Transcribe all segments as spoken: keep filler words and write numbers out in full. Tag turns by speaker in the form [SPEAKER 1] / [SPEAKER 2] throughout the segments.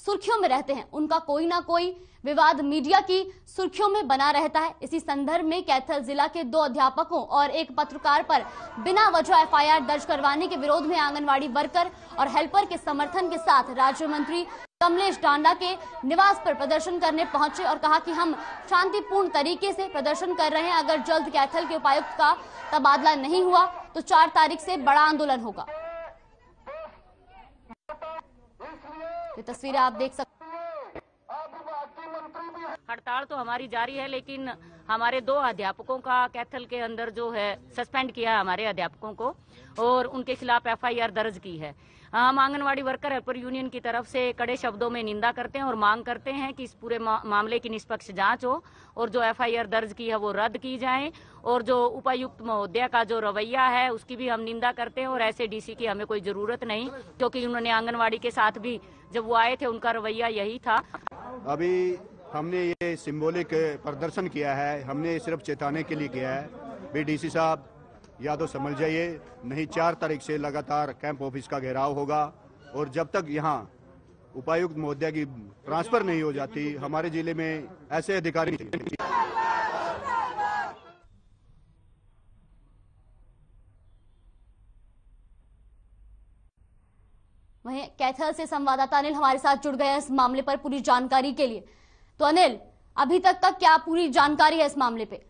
[SPEAKER 1] सुर्खियों में रहते हैं, उनका कोई ना कोई विवाद मीडिया की सुर्खियों में बना रहता है। इसी संदर्भ में कैथल जिला के दो अध्यापकों और एक पत्रकार पर बिना वजह एफ आई आर दर्ज करवाने के विरोध में आंगनवाड़ी वर्कर और हेल्पर के समर्थन के साथ राज्य मंत्री कमलेश डांडा के निवास पर प्रदर्शन करने पहुंचे और कहा कि हम शांतिपूर्ण तरीके से प्रदर्शन कर रहे हैं। अगर जल्द कैथल के उपायुक्त का तबादला नहीं हुआ तो चार तारीख से बड़ा आंदोलन होगा। ये तस्वीरें आप देख सकते हैं।
[SPEAKER 2] हड़ताल तो हमारी जारी है, लेकिन हमारे दो अध्यापकों का कैथल के अंदर जो है सस्पेंड किया है हमारे अध्यापकों को और उनके खिलाफ एफ आई आर दर्ज की है। हम आंगनवाड़ी वर्कर हेल्पर यूनियन की तरफ से कड़े शब्दों में निंदा करते हैं और मांग करते हैं कि इस पूरे मा, मामले की निष्पक्ष जांच हो और जो एफ आई आर दर्ज की है वो रद्द की जाए और जो उपायुक्त महोदय का जो रवैया है उसकी भी हम निंदा करते हैं। और ऐसे डी सी की हमें कोई जरूरत नहीं, क्योंकि उन्होंने आंगनवाड़ी के साथ भी जब वो आए थे उनका रवैया यही था।
[SPEAKER 3] अभी हमने ये सिंबॉलिक प्रदर्शन किया है, हमने सिर्फ चेताने के लिए किया है। भी डी सी साहब या तो समझ जाइए, नहीं चार तारीख से लगातार कैंप ऑफिस का घेराव होगा और जब तक यहाँ उपायुक्त महोदया की ट्रांसफर नहीं हो जाती हमारे जिले में ऐसे अधिकारी
[SPEAKER 1] वहीं कैथल से संवाददाता अनिल हमारे साथ जुड़ गए इस मामले पर पूरी जानकारी के लिए। तो अनिल, अभी तक का क्या पूरी जानकारी है इस मामले पे?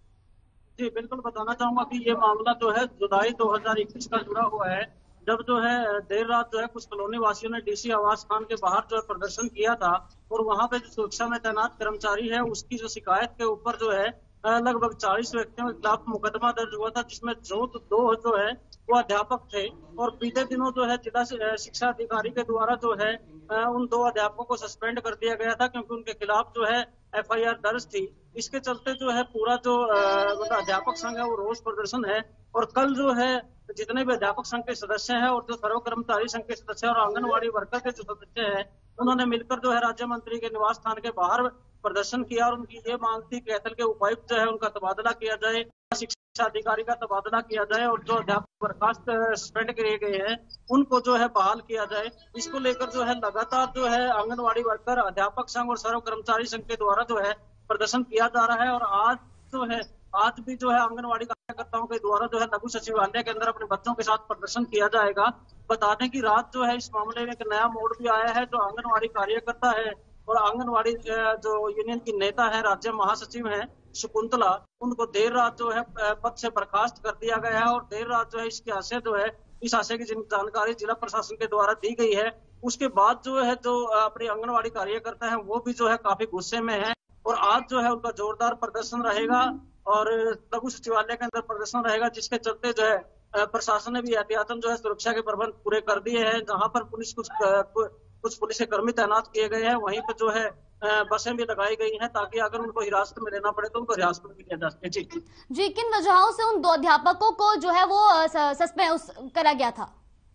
[SPEAKER 4] जी बिल्कुल बताना चाहूंगा कि ये मामला जो है जुलाई दो हज़ार इक्कीस का जुड़ा हुआ है, जब जो है देर रात जो है कुछ कॉलोनी वासियों ने डी सी आवास खान के बाहर जो है प्रदर्शन किया था और वहां पे जो सुरक्षा में तैनात कर्मचारी है उसकी जो शिकायत के ऊपर जो है लगभग चालीस व्यक्तियों के खिलाफ मुकदमा दर्ज हुआ था, जिसमें जो दो जो है वो अध्यापक थे। और बीते दिनों जो है जिला शिक्षा अधिकारी के द्वारा जो है उन दो अध्यापकों को सस्पेंड कर दिया गया था, क्योंकि उनके खिलाफ जो है एफ आई आर दर्ज थी। इसके चलते जो है पूरा जो मतलब अध्यापक संघ है वो रोष प्रदर्शन है और कल जो है जितने भी अध्यापक संघ के सदस्य हैं और जो सर्व कर्मचारी संघ के सदस्य और आंगनवाड़ी वर्कर के जो सदस्य हैं उन्होंने मिलकर जो है राज्य मंत्री के निवास स्थान के बाहर प्रदर्शन किया और उनकी ये मांग थी कि कैथल के उपायुक्त जो है उनका तबादला किया जाए, शिक्षा अधिकारी का तबादला किया जाए और जो अध्यापक बर्खास्त सस्पेंड किए गए हैं उनको जो है बहाल किया जाए। इसको लेकर जो है लगातार जो है आंगनवाड़ी वर्कर, अध्यापक संघ और सर्व कर्मचारी संघ के द्वारा जो है प्रदर्शन किया जा रहा है। और आज जो है आज भी जो है आंगनवाड़ी कार्यकर्ताओं के द्वारा जो है लघु सचिवालय के अंदर अपने बच्चों के साथ प्रदर्शन किया जाएगा। बता दें कि रात जो है इस मामले में एक नया मोड़ भी आया है। जो आंगनवाड़ी कार्यकर्ता है और आंगनवाड़ी जो यूनियन की नेता है, राज्य महासचिव है शकुंतला, उनको देर रात जो है पद से बर्खास्त कर दिया गया है और देर रात जो है इसके आशय जो है इस आशय की जानकारी जिला प्रशासन के द्वारा दी गई है। उसके बाद जो है जो अपने आंगनवाड़ी कार्यकर्ता है वो भी जो है काफी गुस्से में है और आज जो है उनका जोरदार प्रदर्शन रहेगा और लघु सचिवालय के अंदर प्रदर्शन रहेगा, जिसके चलते जो है प्रशासन ने भी एहतियातन जो है सुरक्षा के प्रबंध पूरे कर दिए हैं। जहां पर पुलिस कुछ कुछ पुलिस के कर्मी तैनात किए गए हैं, वहीं पर जो है बसें भी लगाई गई हैं ताकि अगर उनको हिरासत में लेना पड़े तो उनको हिरासत में लिया जा सके। जी
[SPEAKER 1] जी किन वजहों से उन दो अध्यापकों को जो है वो सस्पेंड करा गया था?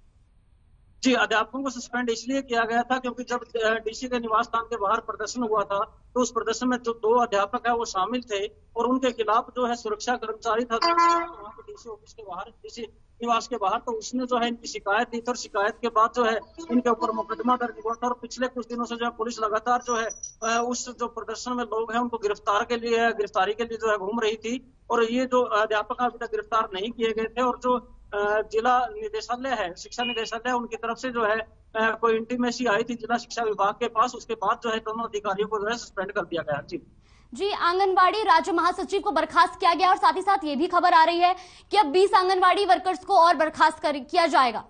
[SPEAKER 4] जी अध्यापकों को सस्पेंड इसलिए किया गया था क्योंकि जब डीसी के निवास स्थान के बाहर प्रदर्शन हुआ था तो उस प्रदर्शन में जो दो अध्यापक है वो शामिल थे और उनके खिलाफ जो है सुरक्षा कर्मचारी था वहाँ पे डीसी ऑफिस के बाहर, डीसी निवास के बाहर, तो उसने जो है इनकी शिकायत दी थी और शिकायत के बाद जो है इनके ऊपर मुकदमा दर्ज हुआ था। और पिछले कुछ दिनों से जो है पुलिस लगातार जो है उस जो प्रदर्शन में लोग हैं उनको गिरफ्तार के लिए गिरफ्तारी के लिए जो है घूम रही थी और ये जो अध्यापक अभी तक गिरफ्तार नहीं किए गए थे। और जो जिला निदेशालय है, शिक्षा निदेशालय, उनकी तरफ से जो है कोई इंटीमेसी आई थी जिला शिक्षा विभाग के पास, उसके बाद जो है दोनों अधिकारियों को जो है सस्पेंड कर दिया गया। जी
[SPEAKER 1] जी आंगनवाड़ी राज्य महासचिव को बर्खास्त किया गया और साथ ही साथ ये भी खबर आ रही है कि अब बीस आंगनवाड़ी वर्कर्स को और बर्खास्त कर, किया जाएगा।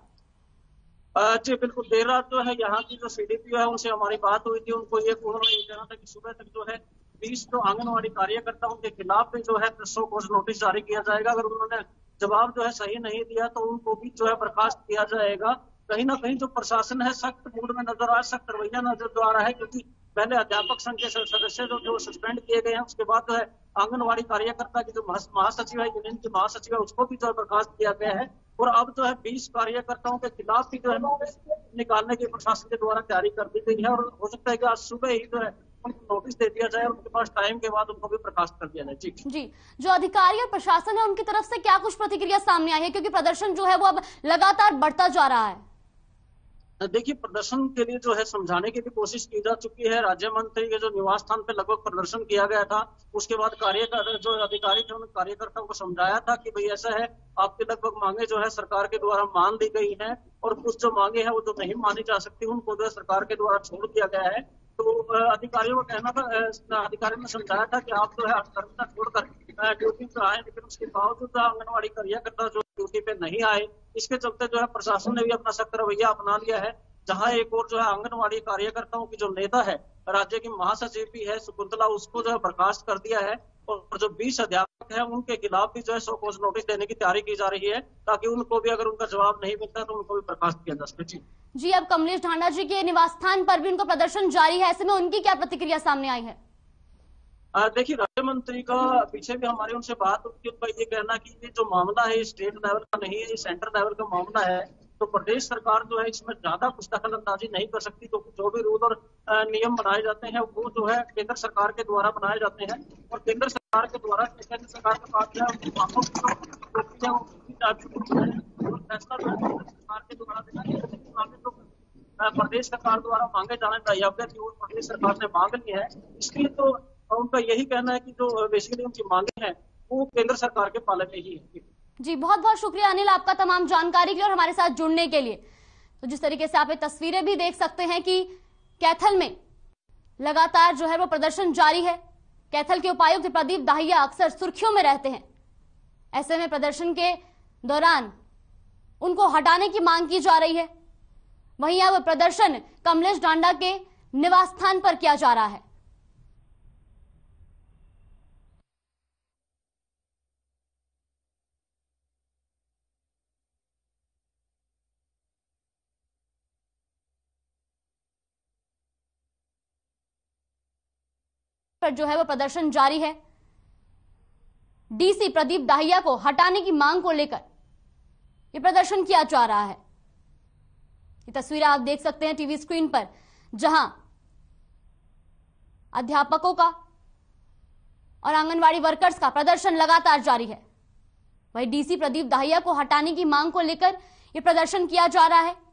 [SPEAKER 4] जी बिल्कुल, देर रात जो है यहाँ की जो सीडीपीओ है उनसे हमारी बात हुई थी, उनको ये उन्होंने ये कहना था कि सुबह तक जो है बीस जो आंगनवाड़ी कार्यकर्ता उनके खिलाफ भी जो है सौ कोर्स नोटिस जारी किया जाएगा। अगर उन्होंने जवाब जो है सही नहीं दिया तो उनको भी जो है बर्खास्त किया जाएगा। कहीं ना कहीं जो प्रशासन है सख्त मूड में नजर आ सख्त रवैया नजर आ रहा है, क्योंकि पहले अध्यापक संघ के सदस्य जो जो सस्पेंड किए गए हैं उसके बाद जो है आंगनवाड़ी कार्यकर्ता की जो महासचिव है, यूनियन की महासचिव है, उसको भी जो है बर्खास्त किया गया है और अब जो है बीस कार्यकर्ताओं के खिलाफ भी जो है नोटिस निकालने की प्रशासन के द्वारा तैयारी कर दी गई है और हो सकता है कि आज सुबह ही जो है उनको नोटिस दे दिया जाए और उनके पास टाइम के बाद उनको भी बर्खास्त कर दिया जाए। जी
[SPEAKER 1] जी जो अधिकारी और प्रशासन है उनकी तरफ से क्या कुछ प्रतिक्रिया सामने आई है, क्योंकि प्रदर्शन जो है वो अब लगातार बढ़ता जा रहा है?
[SPEAKER 4] देखिए, प्रदर्शन के लिए जो है समझाने की भी कोशिश की जा चुकी है। राज्य मंत्री के जो निवास स्थान पे लगभग प्रदर्शन किया गया था, उसके बाद कार्यकर्ता जो अधिकारी थे उन्होंने कार्यकर्ताओं को समझाया था कि भाई ऐसा है, आपकी लगभग मांगे जो है सरकार के द्वारा मान दी गई हैं और कुछ जो मांगे हैं वो जो नहीं मानी जा सकती उनको जो है सरकार के द्वारा छोड़ दिया गया है। तो अधिकारियों का कहना था, अधिकारियों ने समझाया था कि आप जो है हथकर्मिता छोड़कर ड्यूटी पे आए, लेकिन उसके बावजूद आंगनबाड़ी कार्यकर्ता जो ड्यूटी पे नहीं आए। इसके चलते जो है प्रशासन ने भी अपना सख्त रवैया अपना लिया है। जहां एक और जो है आंगनबाड़ी कार्यकर्ताओं की जो नेता है, राज्य की महासचिव भी है शकुंतला, उसको जो है बर्खास्त कर दिया है और जो बीस अध्यापक हैं उनके खिलाफ भी जो है सौ कोस नोटिस देने की तैयारी की जा रही है, ताकि उनको भी अगर उनका जवाब नहीं मिलता तो उनको भी बर्खास्त किया जा सके।
[SPEAKER 1] जी, अब कमलेश ढांडा जी के निवास स्थान पर भी उनका प्रदर्शन जारी है, ऐसे में उनकी क्या प्रतिक्रिया सामने आई है?
[SPEAKER 4] देखिए, राज्य मंत्री का पीछे भी हमारी उनसे बात हुई, उनका ये कहना कि ये जो मामला है स्टेट लेवल का नहीं है, ये सेंटर लेवल का मामला है, तो प्रदेश सरकार जो है इसमें ज्यादा कुछ दखल अंदाजी नहीं कर सकती। तो जो भी रूल और नियम बनाए जाते हैं वो जो है केंद्र सरकार के द्वारा बनाए जाते हैं और केंद्र सरकार के द्वारा केंद्र सरकार के पास जो फैसला सरकार के द्वारा प्रदेश सरकार द्वारा मांगे जाने दायित्व की ओर प्रदेश सरकार ने मांग ली है। इसलिए तो उनका यही कहना है कि जो बेसिकली उनकी मांगे हैं वो केंद्र सरकार के पाले में ही है।
[SPEAKER 1] जी, बहुत बहुत शुक्रिया अनिल आपका तमाम जानकारी के लिए और हमारे साथ जुड़ने के लिए। तो जिस तरीके से आप ये तस्वीरें भी देख सकते हैं कि कैथल में लगातार जो है वो प्रदर्शन जारी है। कैथल के उपायुक्त प्रदीप दाहिया अक्सर सुर्खियों में रहते हैं, ऐसे में प्रदर्शन के दौरान उनको हटाने की मांग की जा रही है। वहीं अब प्रदर्शन कमलेश ढांडा के निवास स्थान पर किया जा रहा है। पर जो है वो प्रदर्शन जारी है। डीसी प्रदीप दाहिया को हटाने की मांग को लेकर ये प्रदर्शन किया जा रहा है। ये तस्वीरें आप देख सकते हैं टीवी स्क्रीन पर, जहां अध्यापकों का और आंगनवाड़ी वर्कर्स का प्रदर्शन लगातार जारी है। वहीं डीसी प्रदीप दाहिया को हटाने की मांग को लेकर यह प्रदर्शन किया जा रहा है।